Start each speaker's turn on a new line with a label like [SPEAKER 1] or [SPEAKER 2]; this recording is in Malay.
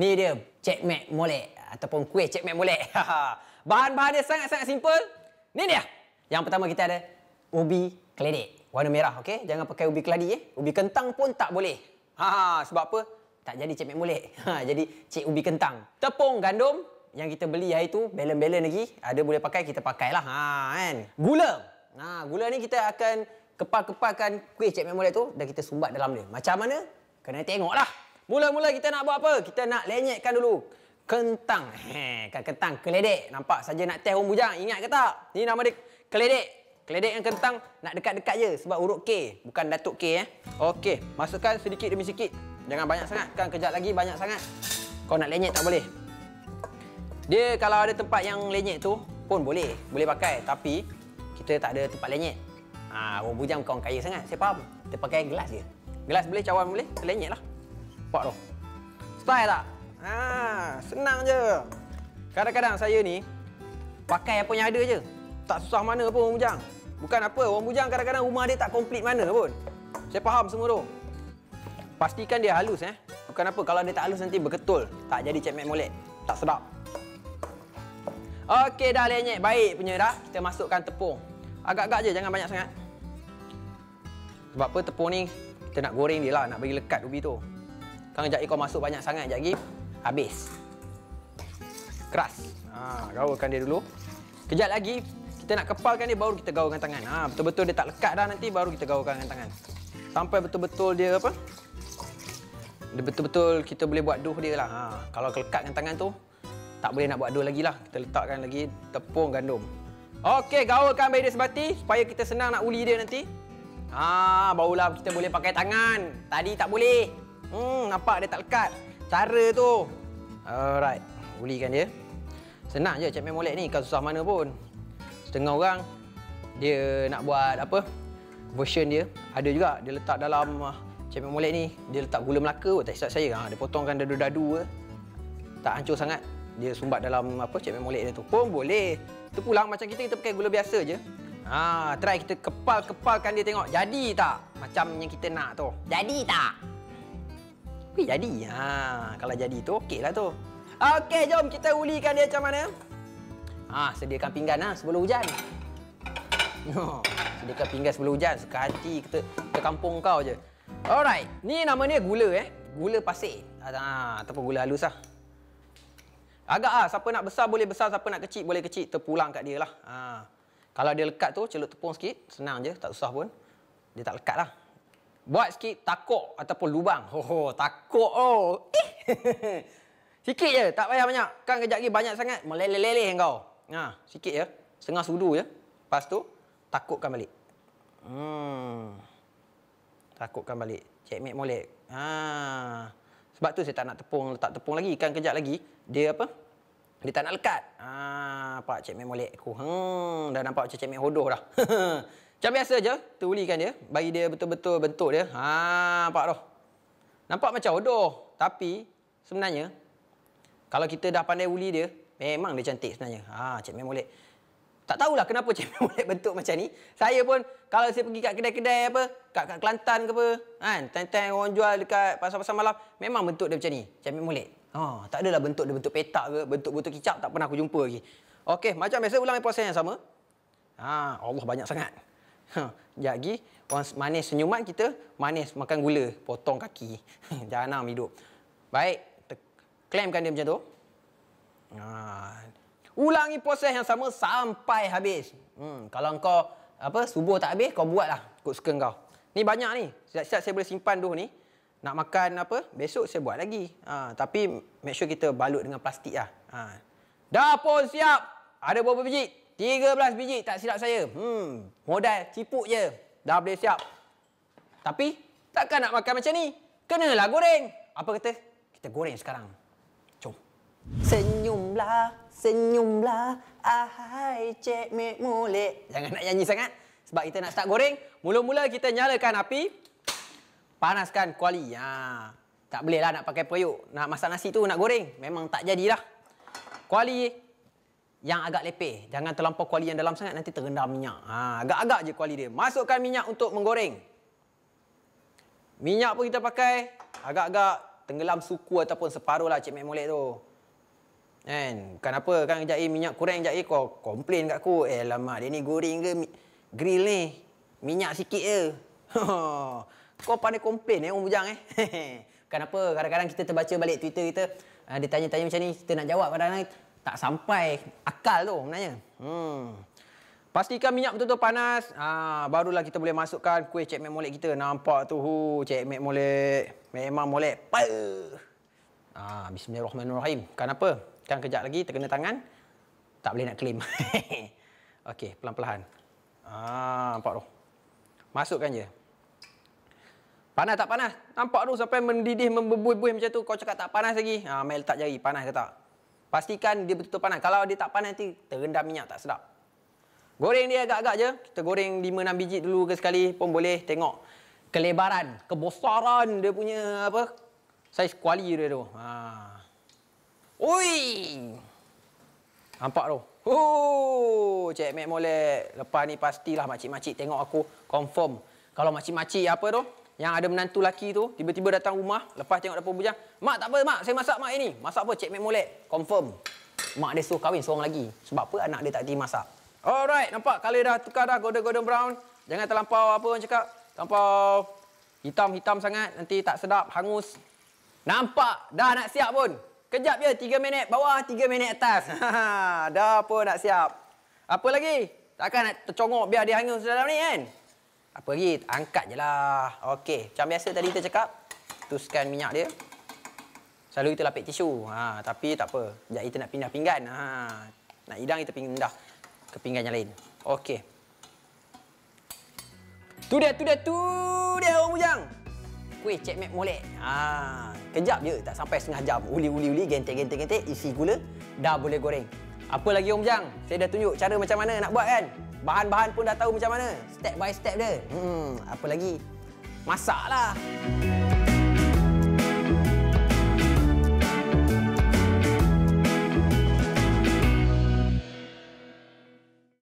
[SPEAKER 1] Ni dia Cik Mac molek ataupun kuih Cik Mac molek. Bahan-bahan dia sangat-sangat simple. Ni dia. Yang pertama kita ada ubi keledek warna merah, okey? Jangan pakai ubi keladi Ubi kentang pun tak boleh. Sebab apa? Tak jadi Cik Mac molek. Jadi cik ubi kentang. Tepung gandum yang kita beli hari tu, belen-belen lagi. Ada boleh pakai, kita pakailah. Kan? Gula. Gula ni kita akan kepal-kepalkan kuih Cik Mac molek tu dan kita sumbat dalam dia. Macam mana? Kena tengoklah. Mula-mula kita nak buat apa? Kita nak lenyekkan dulu kentang. Kentang keledek. Nampak saja nak test orang bujang. Ingat ke tak? Ni nama dia keledek. Keledek yang kentang nak dekat-dekat je sebab huruf K, bukan datuk K. Okey, masukkan sedikit demi sedikit. Jangan banyak sangat. Kan kejap lagi banyak sangat. Kau nak lenyek tak boleh. Dia kalau ada tempat yang lenyek tu pun boleh pakai, tapi kita tak ada tempat lenyek. Orang bujang kawan kaya sangat. Saya faham. Kita pakai gelas je. Gelas boleh, cawan boleh, lenyek lah. Nampak tu. Style tak? Senang je. Kadang-kadang saya ni pakai apa yang ada je. Tak susah mana pun orang bujang. Bukan apa, orang bujang kadang-kadang rumah dia tak komplit mana pun. Saya faham semua tu. Pastikan dia halus Bukan apa, kalau dia tak halus nanti berketul. Tak jadi Cik Mac molek. Tak sedap. Okey, dah lenyek baik punya dah. Kita masukkan tepung. Agak-agak je, jangan banyak sangat. Sebab apa tepung ni kita nak goreng dia lah, nak bagi lekat ubi tu. Kan kejap lagi kau masuk banyak sangat, kejap lagi habis. Keras. Gaulkan dia dulu. Kejap lagi kita nak kepalkan dia, baru kita gaulkan tangan. Betul-betul dia tak lekat dah, nanti baru kita gaulkan dengan tangan. Sampai betul-betul dia apa? Dia betul-betul kita boleh buat dough dia lah. Kalau lekat dengan tangan tu tak boleh nak buat dough lagi lah. Kita letakkan lagi tepung gandum. Okey, gaulkan bagi dia sebati supaya kita senang nak uli dia nanti. Barulah kita boleh pakai tangan. Tadi tak boleh. Nampak dia tak lekat. Cara tu. Alright, ulikan dia. Senang je Cik Mac molek ni, kan susah mana pun. Setengah orang dia nak buat apa? Version dia. Ada juga dia letak dalam Cik Mac molek ni, dia letak gula Melaka. Tak silap saya. Dia potongkan dadu-dadu. Tak hancur sangat. Dia sumbat dalam apa Cik Mac molek dia tu. Pun boleh. Itu pulang macam kita pakai gula biasa je. Try kita kepal-kepalkan dia tengok. Jadi tak? Macam yang kita nak tu. Jadi tak? Jadi. Kalau jadi tu okeylah tu. Okey, jom kita ulikan dia macam mana. Sediakan pinggan sebelum hujan. Sediakan pinggan sebelum hujan. Sekali kita kampung kau je. Alright, ni nama dia gula Gula pasir. Ataupun gula halus lah. Agak siapa nak besar boleh besar, siapa nak kecil boleh kecil. Terpulang kat dia lah. Kalau dia lekat tu, celup tepung sikit. Senang je, tak susah pun. Dia tak lekat lah. Buat sikit takuk ataupun lubang. Takuk sikit je, tak payah banyak. Kan kejap lagi banyak sangat, meleleh-leleh kau. Sikit je, setengah sudu je. Lepas tu, takutkan balik. Takutkan balik. Cik Mac molek. Sebab tu saya tak nak letak tepung lagi. Kan kejap lagi, dia apa? Dia tak nak lekat. Pak Cik Mac molek aku. Dah nampak macam Cik Mac hodoh dah. Macam biasa je, terulikan dia. Bagi dia betul-betul bentuk dia. Nampak tu. Nampak macam hodoh. Tapi, sebenarnya, kalau kita dah pandai uli dia, memang dia cantik sebenarnya. Cik Mac molek. Tak tahulah kenapa Cik Mac molek bentuk macam ni. Saya pun, kalau saya pergi kat kedai-kedai apa, kat Kelantan ke apa, kan, time-time orang jual dekat pasar-pasar malam, memang bentuk dia macam ni, Cik Mac molek. Tak adalah bentuk dia bentuk petak ke, bentuk botol kicap, tak pernah aku jumpa lagi. Okey, macam biasa ulangi proses yang sama. Allah banyak sangat. Sekejap lagi, orang manis senyuman kita, manis makan gula, potong kaki. Jangan hidup. Baik, klaimkan dia macam tu. Ulangi proses yang sama sampai habis. Kalau kau subuh tak habis, kau buatlah ikut suka kau. Ni banyak ni. Siap-siap saya boleh simpan dough ni. Nak makan besok saya buat lagi. Tapi make sure kita balut dengan plastik lah. Dah pun siap. Ada berapa biji? 13 biji tak silap saya. Modal cipuk je. Dah boleh siap. Tapi takkan nak makan macam ni. Kenalah goreng. Apa kata? Kita goreng sekarang. Jom. Senyumlah, ahai Cik Mac molek. Jangan nak nyanyi sangat. Sebab kita nak start goreng. Mula-mula kita nyalakan api. Panaskan kuali. Tak boleh lah nak pakai periuk. Nak masak nasi tu, nak goreng. Memang tak jadilah. Kuali yang agak lepeh. Jangan terlampau kuali yang dalam sangat, nanti terendam minyak. Agak-agak je kuali dia. Masukkan minyak untuk menggoreng. Minyak pun kita pakai agak-agak tenggelam suku ataupun separuh lah Cik Mek Molek tu. Kan? Kenapa? Kan kejap minyak kurang, kejap kau komplain kat aku. Alamak, dia ni goreng ke grill ni? Minyak sikit je. Kau pandai komplain Om Bujang Kenapa? Kadang-kadang kita terbaca balik Twitter kita, dia tanya-tanya macam ni, kita nak jawab kadang-kadang tak sampai akal tu sebenarnya. Pastikan minyak betul-betul panas. Barulah kita boleh masukkan kuih Cik Mek Molek kita. Nampak tu, Cik Mek Molek. Memang molek. Bismillahirrahmanirrahim. Kenapa? Kan kejap lagi terkena tangan. Tak boleh nak claim. Okey, pelan-pelan. Nampak tu. Masukkan je. Panas tak panas? Nampak tu sampai mendidih, membuih-buih macam tu. Kau cakap tak panas lagi. Mai letak jari. Panas ke tak? Pastikan dia betul-betul panas. Kalau dia tak panas nanti terendam minyak tak sedap. Goreng dia agak-agak je. Kita goreng 5-6 biji dulu ke sekali pun boleh. Tengok kelebaran, kebesaran dia punya apa? Saiz kuali dia tu. Ui! Nampak tu? Cik Mek Molek. Lepas ni pastilah makcik-makcik tengok aku confirm. Kalau makcik-makcik apa tu, yang ada menantu laki tu, tiba-tiba datang rumah, lepas tengok dapur bujang, "Mak, tak apa, Mak. Saya masak Mak ini." "Masak apa?" "Cik Mek Molek." Confirm. Mak dia suruh kahwin seorang lagi. Sebab apa? Anak dia tak kerti masak. Alright, nampak? Colour dah tukar dah. Golden brown. Jangan terlampau apa orang cakap. Terlampau hitam-hitam sangat. Nanti tak sedap, hangus. Nampak? Dah nak siap pun. Kejap je, 3 minit bawah, 3 minit atas. Dah pun nak siap. Apa lagi? Takkan nak tercongok biar dia hangus dalam ni kan? Apa lagi? Angkat je lah. Okey, macam biasa tadi kita cakap. Tuskan minyak dia. Selalu kita lapik tisu. Tapi tak apa. Sekejap kita nak pindah pinggan. Nak hidang kita pindah ke pinggan yang lain. Okey. Tu dia Om Bujang. Kuih Cik Mek Molek. Kejap je, tak sampai setengah jam. Uli, gentek, isi gula, dah boleh goreng. Apa lagi Om Bujang? Saya dah tunjuk cara macam mana nak buat kan? Bahan-bahan pun dah tahu macam mana. Step by step dia. Apa lagi? Masaklah.